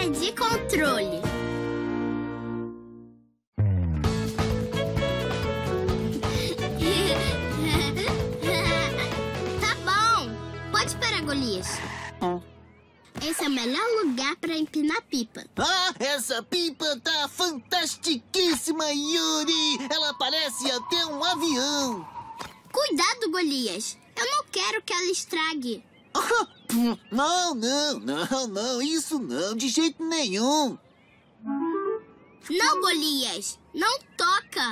perdi controle. Tá bom. Pode parar, Golias. Esse é o melhor lugar para empinar pipa. Ah, essa pipa tá fantastiquíssima, Yuri! Ela parece até um avião. Cuidado, Golias. Eu não quero que ela estrague. Não, isso não, de jeito nenhum. Não, Golias. Não toca.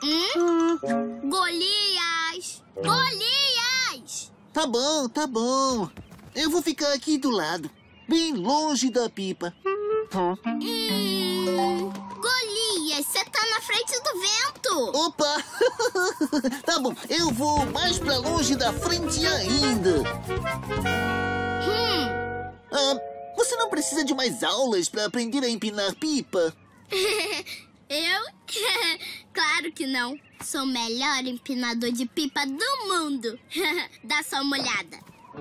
Golias! Golias! Tá bom. Eu vou ficar aqui do lado, bem longe da pipa. Golias, você tá na frente do vento. Opa! Tá bom, eu vou mais pra longe da frente ainda. Você não precisa de mais aulas pra aprender a empinar pipa? Eu? Claro que não. Sou o melhor empinador de pipa do mundo. Dá só uma olhada.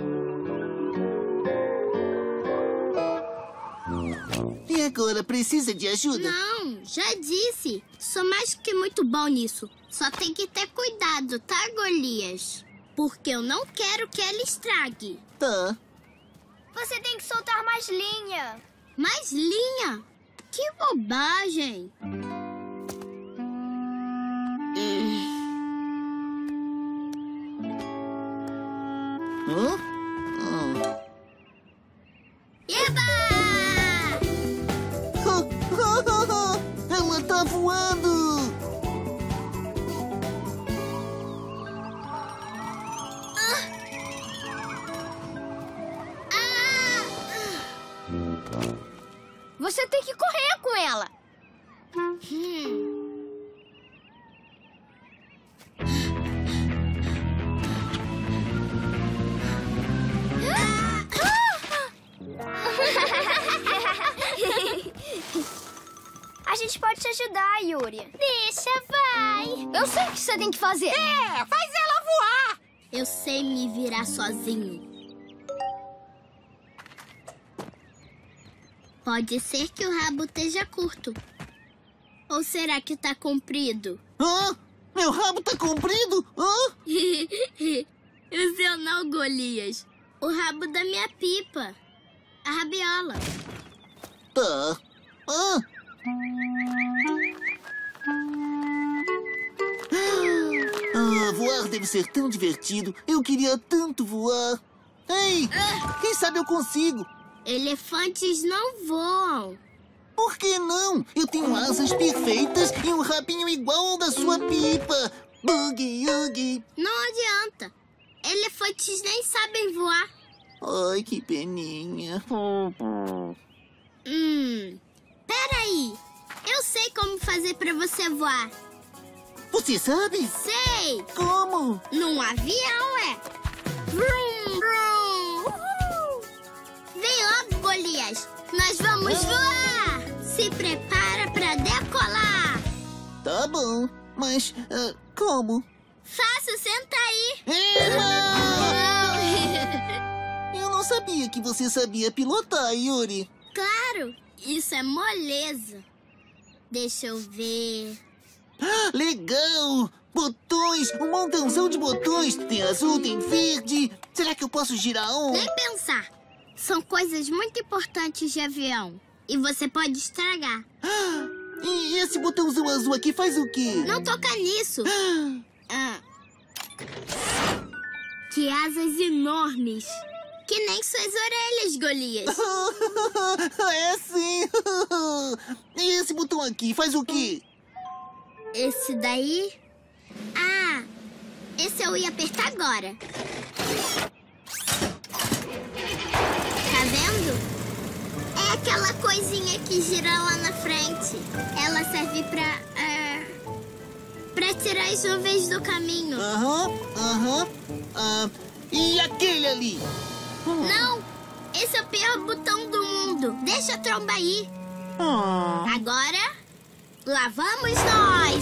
E agora, precisa de ajuda? Não, já disse. Sou mais que muito bom nisso. Só tem que ter cuidado, tá, Golias? Porque eu não quero que ela estrague. Tá. Você tem que soltar mais linha. Mais linha? Que bobagem. Eba! Ela tá voando! Você tem que correr com ela. A gente pode te ajudar, Yuri. Deixa, vai. Eu sei o que você tem que fazer. Faz ela voar! Eu sei me virar sozinho. Pode ser que o rabo esteja curto. Ou será que tá comprido? Meu rabo tá comprido? O seu não, Golias. O rabo da minha pipa. A rabiola. Tá. Voar deve ser tão divertido. Eu queria tanto voar. Ei, quem sabe eu consigo? Elefantes não voam. Por que não? Eu tenho asas perfeitas e um rabinho igual ao da sua pipa. Boogie, oogie. Não adianta. Elefantes nem sabem voar. Ai, que peninha. Peraí. Eu sei como fazer pra você voar. Você sabe? Sei. Como? Num avião, é. Vrum, vrum. Uhul. Vem logo, Golias. Nós vamos voar. Se prepara pra decolar. Tá bom, mas como? Fácil, senta aí. Eu não sabia que você sabia pilotar, Yuri. Claro, isso é moleza. Deixa eu ver. Legal! Botões, um montãozão de botões. Tem azul, tem verde. Será que eu posso girar um? Nem pensar. São coisas muito importantes de avião. E você pode estragar. E esse botãozão azul aqui faz o quê? Não toca nisso. Que asas enormes. Que nem suas orelhas, Golias. É sim! E esse botão aqui faz o quê? Esse daí? Esse eu ia apertar agora. Tá vendo? É aquela coisinha que gira lá na frente. Ela serve pra tirar as nuvens do caminho. E aquele ali? Não! Esse é o pior botão do mundo. Deixa a tromba aí. Agora, lá vamos nós!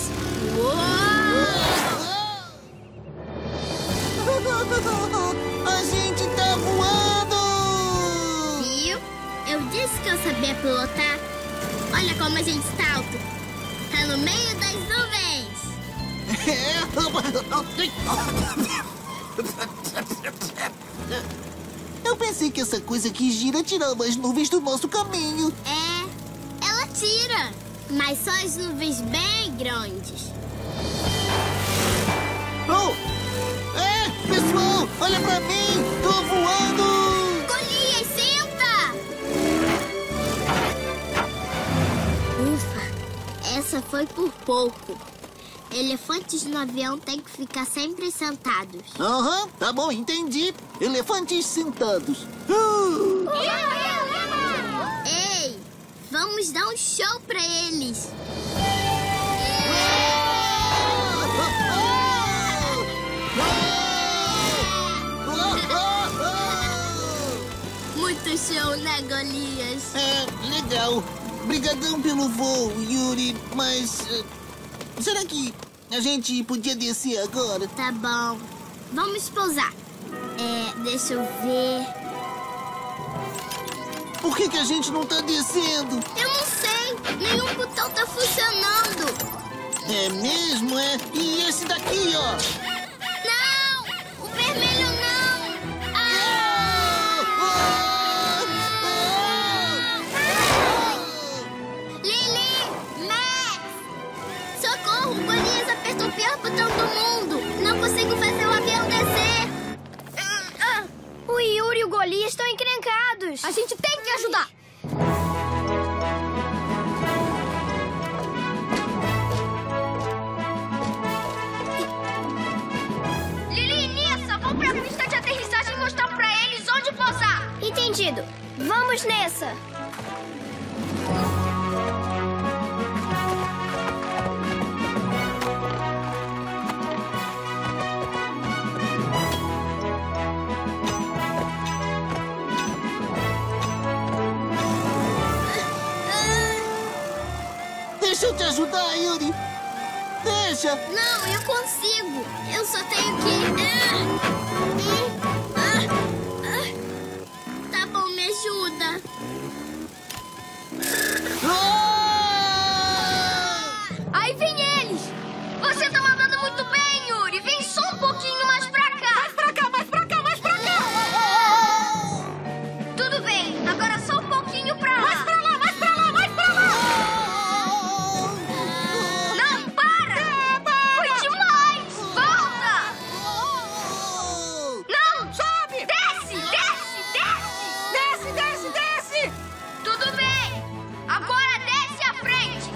A gente tá voando! Viu? Eu Eu disse que eu sabia pilotar. Olha como a gente está alto. Tá no meio das nuvens. Eu pensei que essa coisa que gira tirava as nuvens do nosso caminho. Ela tira, mas só as nuvens bem grandes. Oh! Pessoal, olha pra mim! Tô voando! Golias, senta! Ufa, essa foi por pouco. Elefantes no avião têm que ficar sempre sentados. Aham, tá bom, entendi. Elefantes sentados. Ei, vamos dar um show pra eles. Muito show, né, Golias? Legal. Obrigadão pelo voo, Yuri, mas... será que a gente podia descer agora? Tá bom. Vamos pousar. Deixa eu ver. Por que a gente não tá descendo? Eu não sei. Nenhum botão tá funcionando. É mesmo, é? E esse daqui, ó? Não! O vermelho não! Lili! Max! Socorro! O Golias apertou o pior botão do mundo! Não consigo fazer o avião descer! O Yuri e o Golias estão encrencados. A gente tem que ajudar! Lili e Nessa, vão pra pista de aterrissagem e mostrar pra eles onde pousar. Entendido. Vamos nessa. Deixa eu te ajudar, Yuri. Deixa. Não, eu consigo! Eu só tenho que... Tá bom, me ajuda! Aí vem eles. Você tá mandando muito bem, Yuri. Vem só um pouquinho mais pra cá. Mais pra cá, mais pra cá, mais pra cá. Tudo bem. Agora só um pouquinho pra lá. Mais pra lá, mais pra lá, mais pra lá. Não, para. Foi demais. Volta. Não. Sobe! Desce, desce, desce. Desce, desce, desce! Tudo bem. Agora desce à frente.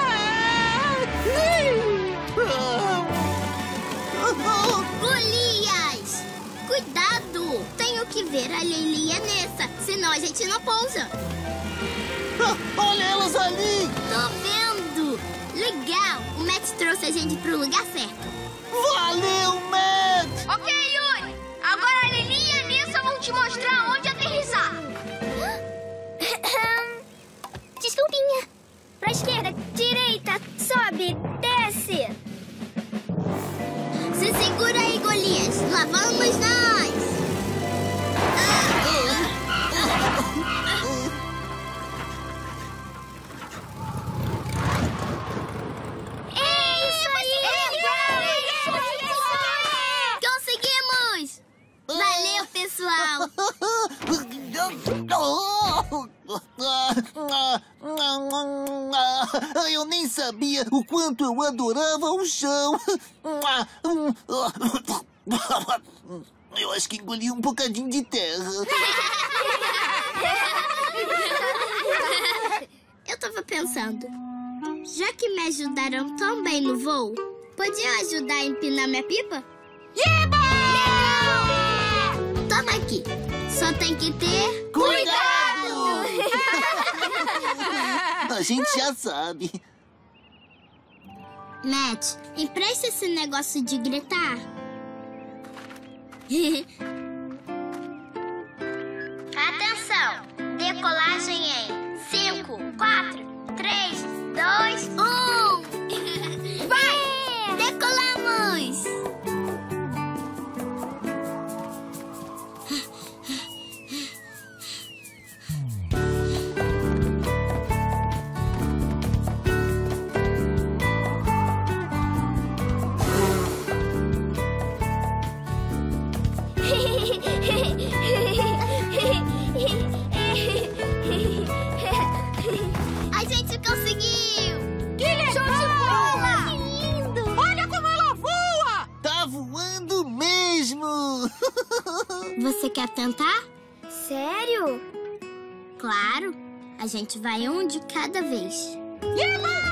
Golias! Cuidado! Tenho que ver a Lili e a Nessa, senão a gente não pousa. Olha elas ali! Tô vendo! Legal! O Matt trouxe a gente pro lugar certo. Valeu, Matt! Ok, Yuri. Agora a Lili e a Nessa vão te mostrar onde aterrissar. Desculpinha. Pra esquerda, direita, sobe, desce. Se segura aí, Golias! Lá vamos nós! Isso aí! Conseguimos! Valeu, pessoal! Eu nem sabia o quanto eu adorava o chão. Eu acho que engoli um bocadinho de terra. Eu tava pensando, já que me ajudaram tão bem no voo, podiam ajudar a empinar minha pipa? Eba! Toma aqui. Só tem que ter... Cuidado! A gente já sabe. Matt, empresta esse negócio de gritar. Atenção! Decolagem em 5, 4, 3, 2, 1. Vai! Decolamos! Conseguiu! Que legal! Show de bola! Que lindo! Olha como ela voa! Tá voando mesmo! Você quer tentar? Sério? Claro. A gente vai um de cada vez. Eba!